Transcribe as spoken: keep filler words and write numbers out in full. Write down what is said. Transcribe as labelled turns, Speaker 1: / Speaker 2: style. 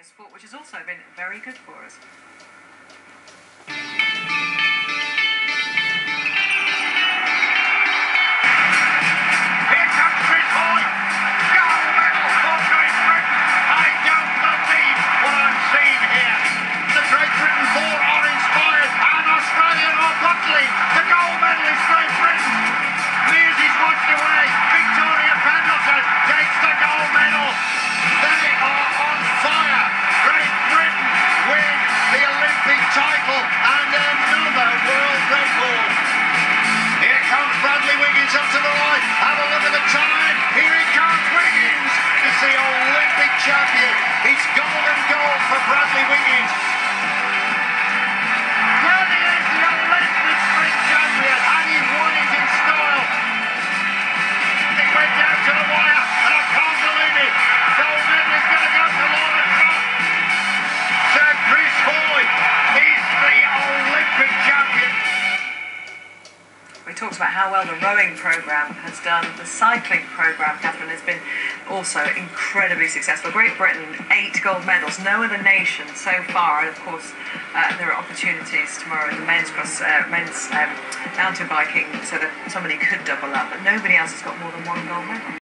Speaker 1: sport which has also been very good for us.
Speaker 2: Title and another world record. Here comes Bradley Wiggins up to the line. Have a look at the time. Here he comes, Wiggins. He's the Olympic champion. It's golden gold for Bradley Wiggins. There he is, the Olympic sprint champion, and he won it in style. It went down to the wire, and I can't believe it. Gold medal is going to go to Laura Trott. Sir Chris Hoy.
Speaker 1: We talked about how well the rowing programme has done. The cycling programme, Catherine, has been also incredibly successful. Great Britain, eight gold medals, no other nation so far. And of course, uh, there are opportunities tomorrow in the men's cross, uh, men's um, mountain biking, so that somebody could double up, but nobody else has got more than one gold medal.